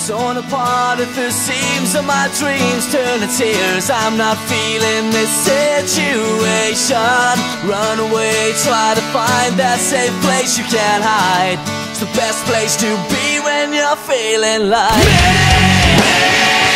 torn apart at the seams of my dreams, turn to tears. I'm not feeling this situation. Run away, try to find that safe place you can't hide. It's the best place to be when you're feeling like me.